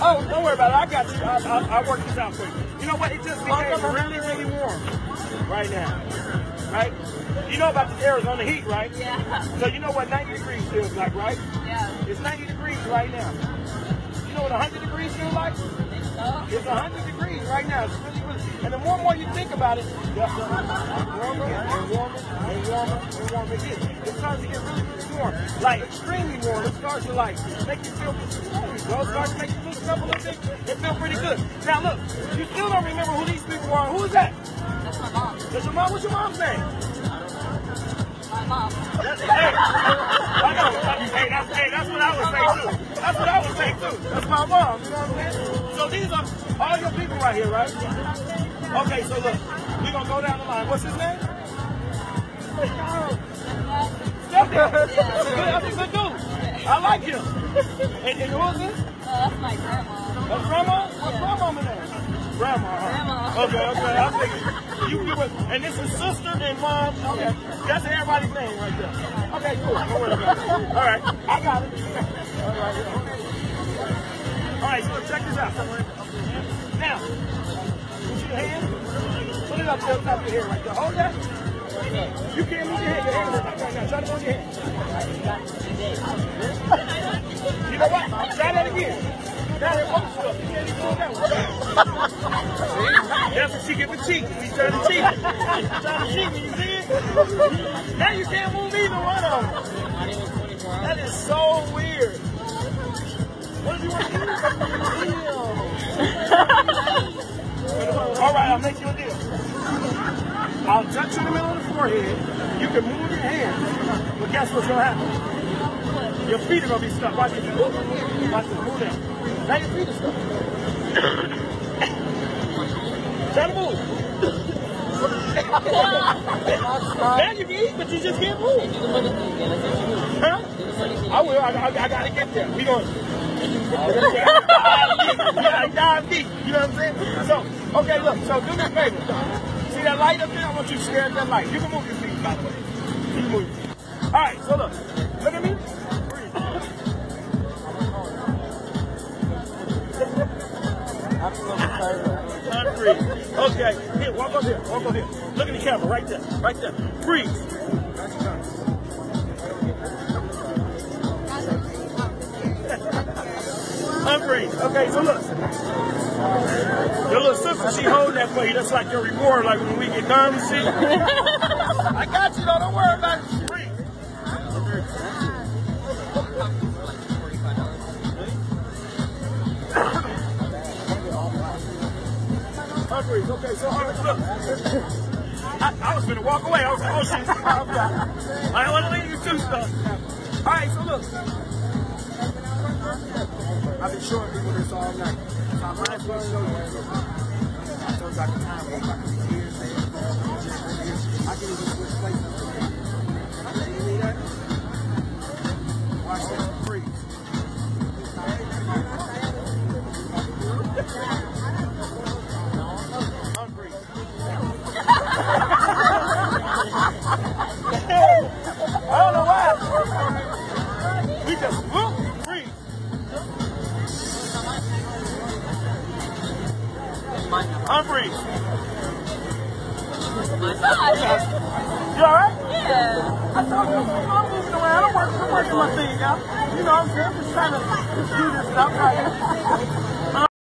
Oh, don't worry about it. I got you. I'll work this out for you. You know what? It just became really, really warm right now. Right? You know about the Arizona heat, right? Yeah. So you know what 90 degrees feels like, right? Yeah. It's 90 degrees right now. You know what 100 degrees feels like? It's 100 degrees right now. It's really, really. And the more and more you think about it, the warmer and warmer and warmer and warmer it gets. It starts to get really, really warm. Like extremely warm. It starts to like make you feel warm. It starts to make you loosen up a little bit. It feels pretty good. Now look, you still don't remember who these people are. Who is that? That's my mom. That's your mom? What's your mom's name? My mom. Hey, I know. That's what I would say too. That's what I would say too. That's my mom. You know what I'm saying? So these are all your people right here, right? Okay, so look, we're gonna go down the line. What's his name? Stepdad. That's a good dude. I like him. And who is this? That's my grandma. That's grandma? What's grandma's name? Grandma. Grandma. Okay. I figured. You give it. And this is sister and mom. Okay. That's everybody's name right there. Okay, cool. Don't worry about it. All right. I got it. All right, so check this out. Now, put your hand. Put it up to the top of your head right there. Hold that. You can't move your hand. Your hand is up right now. Try to move your hand. You know what? Try that again. Now it won't stop. You can't even move that one. That's what she get with cheating. He's trying to cheat. He's trying to cheat me. You see it? Now you can't move either one of them. That is so weird. What did you want to do? All right, I'll make you a deal. I'll touch you in the middle of the forehead. You can move your hands, but guess what's going to happen? Your feet are going to be stuck. Watch it. Watch it. Move down. Now your feet are stuck. Try to move. Now you can eat, but you just can't move. Huh? I will. I got to get there. We going to. Dive deep. You know what I'm saying? So, okay, look. So do me a favor. See that light up there? I want you to stare at that light. You can move your feet, by the way. You can move your feet. All right, so look. Look at me. Breathe. Okay. Here, walk over here. Walk over here. Look at the camera right there. Right there. Breathe. Unbreathe. Okay, so look. Your little sister, she holding that for you. That's like your reward, like when we get done and shit. I got you though, don't worry about it. Breathe. Unbreathe. Okay, so all right, look. I was gonna walk away. I was like, oh shit. I don't want to leave you too stuff. All right, so look. I've been showing people this all night. So I might as well show you. I told you I can time it. I can be here, I can even switch places. You see that? Watch that. Freeze. Unbreathe. I don't know why. We just whoop. Unbreathe. You alright? Yeah. I told you I'm moving around. I'm working my thing out. You know what I'm saying? I'm just trying to do this stuff right here.